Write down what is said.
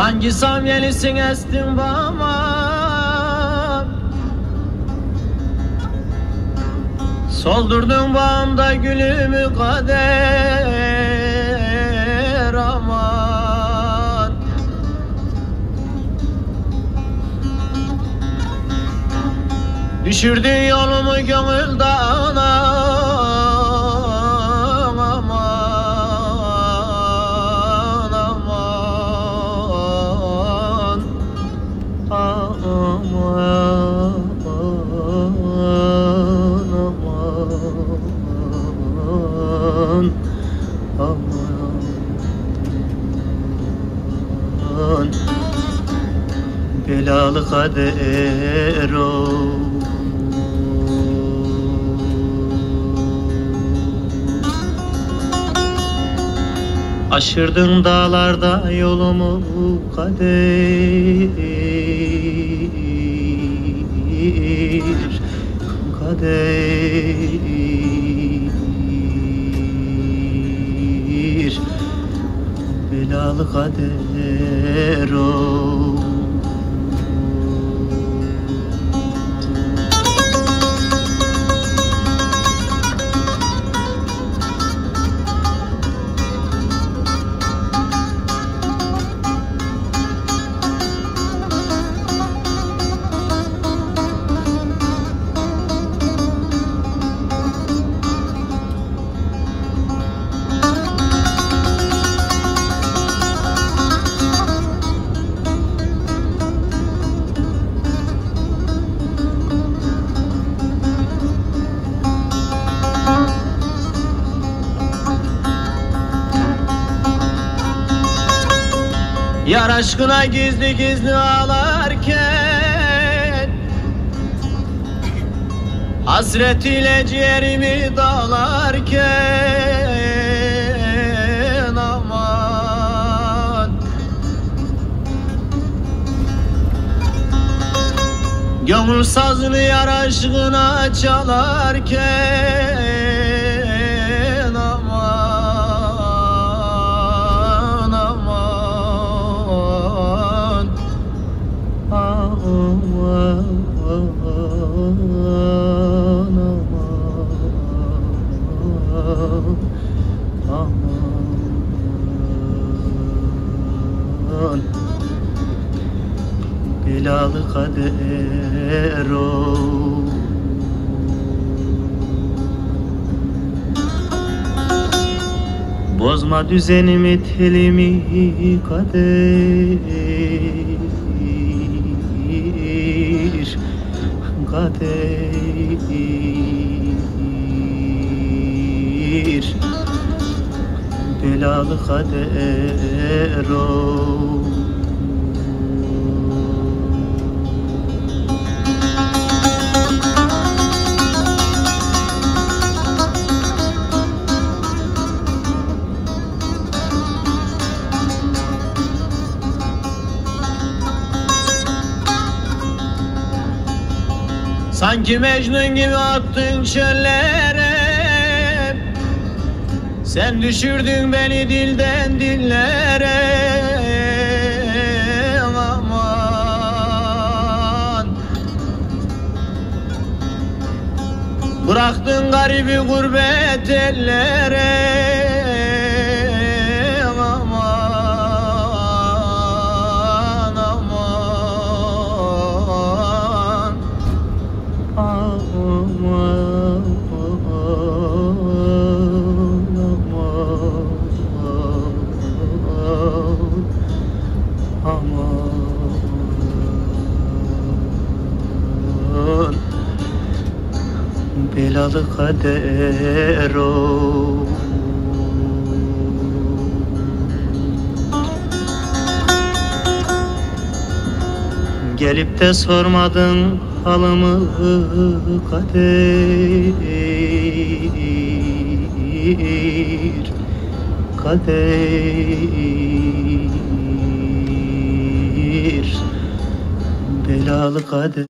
Sanki samyelisin estin bağıma, soldurdun bağımda gülümü kader aman. Düşürdün yolumu gönül dağına aman aman aman aman. Belalı kader o, aşırdın dağlarda yolumu kader kader. Belalı kader o. Yar aşkına gizli gizli ağlarken, hasretiyle ciğerimi dağlarken aman. Gönül sazını yar aşkına çalarken aman. Belalı kader o. Bozma düzenimi telimi kader kader. Belalı kader o. Sanki Mecnun gibi attın çöllere, sen düşürdün beni dilden dillere aman. Bıraktın garibi gurbet ellere aman aman aman. Belalı kader o. Gelip de sormadın halımı kader kader. Belalı kader.